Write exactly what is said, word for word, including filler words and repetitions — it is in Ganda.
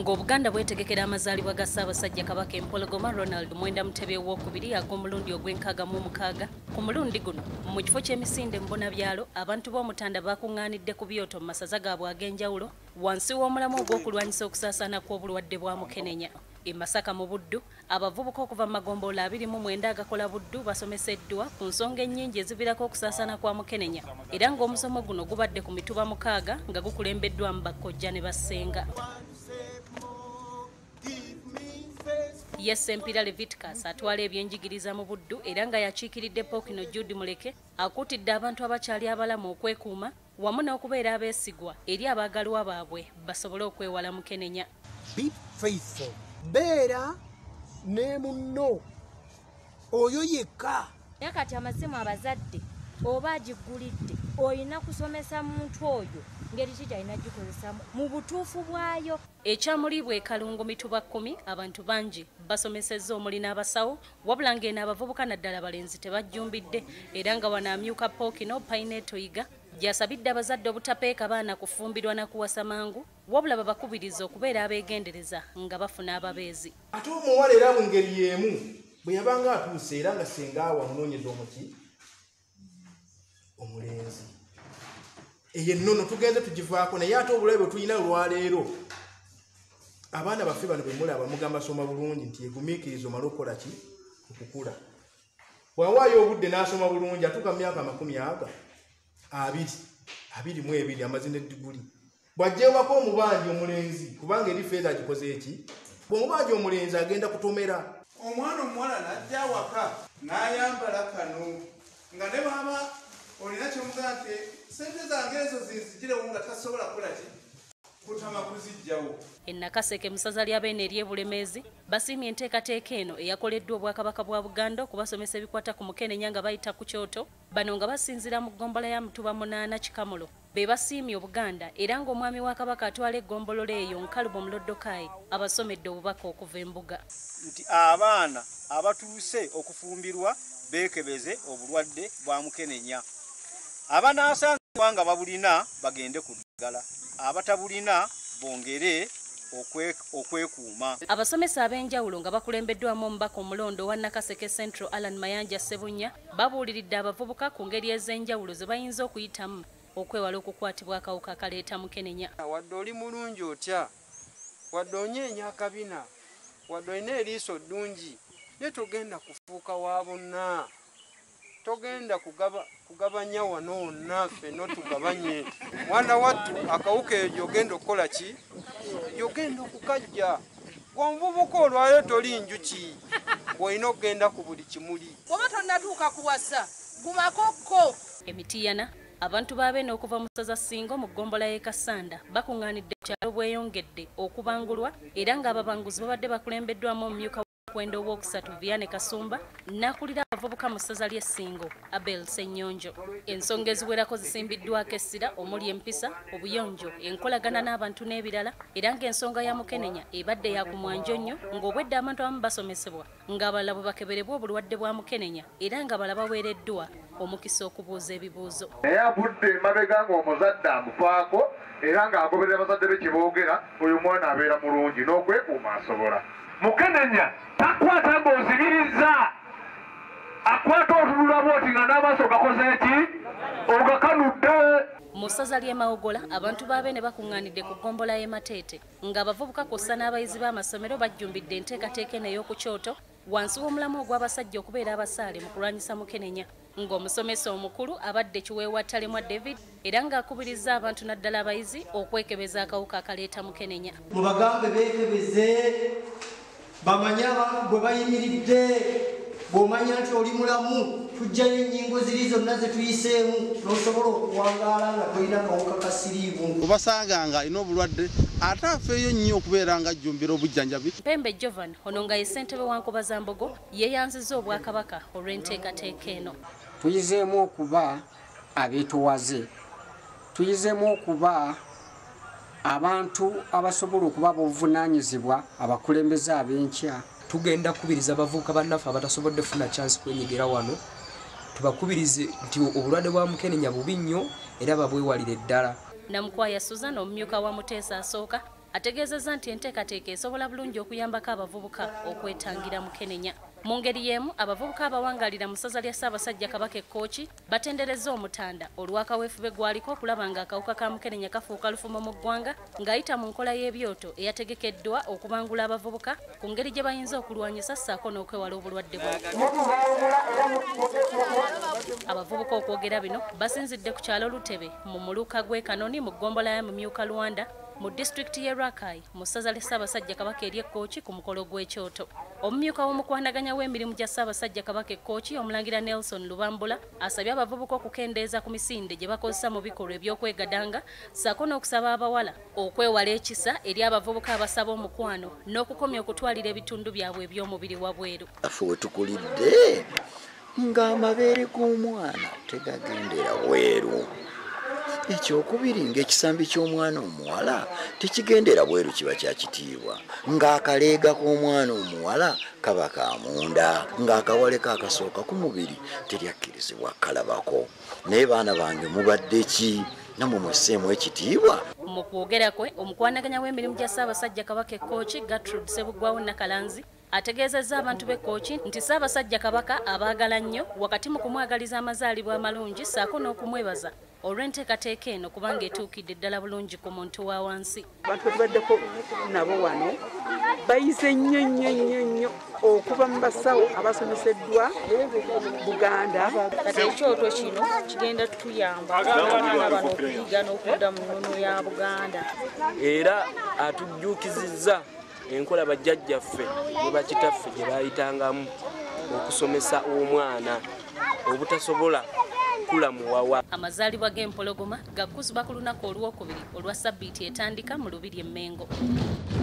Ng'Obuganda bwetegekera amazaalibwa ga Ssaabasajja Kabaka empologoma Ronald Mwenda Mutebi ow'okubiri ag'omulundi ogw'enkaaga mu mukaaga. Ku mulundi guno mu kifo ky'emisinde mu Bonabyalo abantu b'Omutanda bakungaanidde ku Byoto mu masaza gaabwe ag'enjawulo wansi w'omulamu ogw'okulwanyisa okusaasaana kw'obulwadde bwa Mukenenya. E Masaka mu Buddu abavubuka okuva mu magombolola abiri mu mwenda agakola Buddu basomeseddwa ku nsonga ennyingi eziviirako okusaasaana kwa Mukenenya era ng'omusomo guno gubadde ku mituba mukaaga nga gukulembeddwamu bakkojja ne bassenga. Yes, Empira Leviticus atwala ebyenjigiriza mu Buddu era nga yakiikiridde Pokino Jude Muleke akuutidde abantu abakyali abalamu okwekuuma wamu n'okubeera abeesigwa eri abaagalwa baabwe basobole okwewala Mukenenya. Be faithful. Beera ne munno oyo yekka. Yakati amasimu abazadde oba agigulidde oyina kusomesa muntu oyo ngeri ki gy'alina gikozesa mu butuufu bwayo. Ekyamulibwa e Kalungu mituba kkumi abantu bangi basomesezza omuli n'abasawo wabula ng'eno abavubuka naddala balenzi tebajjumbidde era nga wano amyuka Pokino Paine Toyiga gy'asabidde abazadde obutapeeka baana kufumbirwa na kuwasa mangu wabula babakubiriza okubeera abeegendereza nga bafuna ababeezi. Ate omuwala era mu ngeri y'emu bwe yabanga atuuse era nga senga awa amunoonyeza omuki omulenzi eyo ennono tugenze tugivaako naye ate obulabe bwe tulina olwaleero abaana baffe bano bwe mulaba mugamba soma bulungi nti egumiikiriza omale okukola ki okukula. Bwawaayo obudde n'asoma bulungi atuuka mu myaka amakumi aga abiri abiri mu ebiri amazina eddiguli bw'ajjeewako omubanji omulenzi kubanga eri feeza agikoze eki bw'omubanji omulenzi agenda kutomera. Omwana omuwala n'ajja awaka n'ayambala kano nga ne baba olina kyomugaa nti sente zange ezo zinzigirewo nga tasobola kukola ki kutama kuzijjawo. E Nakaseke musaza lya Beene ery'Ebulemeezi basiimye enteekateeka eno eyakoleddwa Obwakabaka bwa Buganda okubasomesa ebikwata ku Mukenenya nga bayita ku Kyoto bano nga basinzira mu ggombolola ya Mutuba munaana Kikamulo be basiimye Obuganda era ng'omwami wa Kabaka atwala eggombolola eyo Nkalubo Muloddokayi abasomedde obubaka okuva embuga. Nti abaana abatuuse okufumbirwa beekebeze obulwadde bwa Mukenenya. Abanaasanzibwa nga babulina bagende ku ddagala, abatabulina bongere okwekuuma. Abasomesa ab'enjawulo nga bakulembeddwamu omubaka omulondo wa Nakaseke Central Alan Mayanja Sebunya babuuliridde abavubuka ku ngeri ez'enjawulo ze bayinza okuyitamu okwewala okukwatibwa akawuka akaleeta Mukenenya. Wadde oli mulungi otya, wadde onyeenya akabina, wadde olina eriiso ddungi, naye togenda kufuuka wa bonna. Togenda kugaba kugabanya wano wonna ffenna tugabanye. Mwana wattu akawuka eyo gy'ogenda okukola ki? Gy'ogenda okukajja. Omuvubuka olwayo toli njuki bw'olina okugenda ku buli kimuli. Oba tonnatuuka kuwasa gumakokko. Emitiyana abantu ba Beene okuva mu ssaza Ssingo mu ggombolola y'e Kasanda bakuŋŋaanidde ku kyalo bweyongedde okubangulwa era ng'ababanguzi babadde bakulembeddwamu omumyuka Kwendo owookusatu Viane Kasumba n'akulira abavubuka mu ssaza ly'e Ssingo Abel Ssennyonjo. Ensonga eziwerako zisimbiddwako essira omuli empisa, obuyonjo, enkolagana n'abantu n'ebirala era ng'ensonga ya Mukenenya ebadde ya kumwanjo nnyo ng'obwedde abantu abamu basomesebwa ng'abalala bwe bakeberebwa obulwadde bwa Mukenenya era ng'abalala baweereddwa omukisa okubuuza ebibuuzo. Naye abudde emabega ng'omuzadde amufaako era ng'agoberera abazadde be kye boogera oyo mwana abeera mulungi n'okwekuuma asobola. Mukenenya takwata ng'ozibiriza akwata otunula bwoti nga n'amaaso gakoze eki ogakanudde. Mu ssaza ly'e Mawogola abantu ba Beene bakuŋŋaanidde ku ggombolola y'e Mateete ng'abavubuka kw'ossa n'abayizi b'amasomero bajjumbidde enteekateeka eno ey'oku Kyoto wansi w'omulamu ogw'abasajja okubeera abasaale mu kulwanyisa Mukenenya ng'omusomesa omukulu abadde Kiweewa Talemwa David era ng'akubirizza abantu naddala abayizi okwekebeza akawuka akaleeta Mukenenya. Mubagambe beekebeze bamanya bwe bayimiridde bw'omanya nti oli mulamu tujjayo ennyingo ziri zonna ze tuyiseemu n'osobola okuwangaala nga tolina akawuka ka siriivu. Obasanga nga alina obulwadde ate afeeyo nnyo okubeera nga ajjumbira obujjanjabi. Mpembe Jovan ono nga ye ssentebe wa Nkobazambogo yeeyanzizza Obwakabaka olw'enteekateeka eno. Tuyizeemu okuba abeetowaze, tuyizeemu okuba abantu abasobola okuba b'obuvunaanyizibwa abakulembeze ab'enkya. Tugenda kubiriza abavubuka bannaffe abatasobodde funa chance kwenyigira wano tubakubirize nti obulwadde bwa Mukenenya bubi nnyo era babwewalire ddala. Namukwaya Susan omumyuka wa Muteesa asooka ategeezezza nti enteekateeka esobola bulungi okuyambako abavubuka okwetangira Mukenenya. Mu ngeri y'emu abavubuka abawangaalira mu ssaza lya Ssaabasajja Kabaka ekkooki batenderezza omutanda olw'akaweefube gwaliko okulaba ng'akawuka ka Mukenenya kafuuka lufumo mu ggwanga ng'ayita mu nkola y'ebyoto eyategekeddwa okubangula abavubuka ku ngeri gye bayinza okulwanyisa ssaako n'okwewala obulwadde bwabwe. Abavubuka okwogera bino basinzidde ku kyalo Lutebe mu muluka gw'e Kanoni mu ggombolola ya Mumyuka Luanda mu disitulikiti y'e Rakai mu ssaza lya Ssaabasajja Kabaka ery'Ekkooki ku mukolo gw'ekyoto. Omumyuka w'omukwanaganya w'emirimu gya Ssaabasajja Kabaka Ekkooki omulangira Nelson Lubambula asabye abavubuka okukendeeza ku misinde gye bakozesa mu bikolwa eby'okwegadanga ssaako n'okusaba abawala okwewala ekisa eri abavubuka abasaba omukwano n'okukomya okutwalira ebitundu byabwe eby'omubiri wabweru. Afe we tukulidde ng'amabeere g'omwana tegagendera bweru. Ekyokubiri ng'ekisambi ky'omwana omuwala tekigendera bweru kiba kya kitiibwa, ng'akaleega k'omwana omuwala kaba ka munda, ng'akawale kaakasooka ku mubiri teryakkirizibwa kalabako. Naye baana bange mubadde ki? Namwe mwesseemu ekitiibwa. Mu kwogera kwe omukwanaganya w'emirimu gya Ssaabasajja Kabaka Ekkooki Gertrude Ssebuggwawo Nakalanzi ategeezezza abantu b'Ekkooki nti Ssaabasajja Kabaka abaagala nnyo wakati mu kumwagaliza amazaalibwa amalungi ssaako n'okumwebaza olw'enteekateeka eno kubanga etuukidde ddala bulungi ku muntu wa wansi. Abantu betubaddeko nabo wano bayize nnyo nnyo nnyo nnyo okuva mu basawo abasomeseddwa Buganda. Kati ekyoto kino kigenda tuyamba abaana bano okuyiga n'okudda mu nnono ya Buganda. Era atujjuukizizza enkola bajjajjaffe ne bakitaffe gye baayitangamu okusomesa omwana obutasobola kula muwawa. Amazaalibwa g'empologoma gakkuzibwa ku lunaku olwokubiri olwa Ssabbiiti etandika mu Lubiri e Mmengo.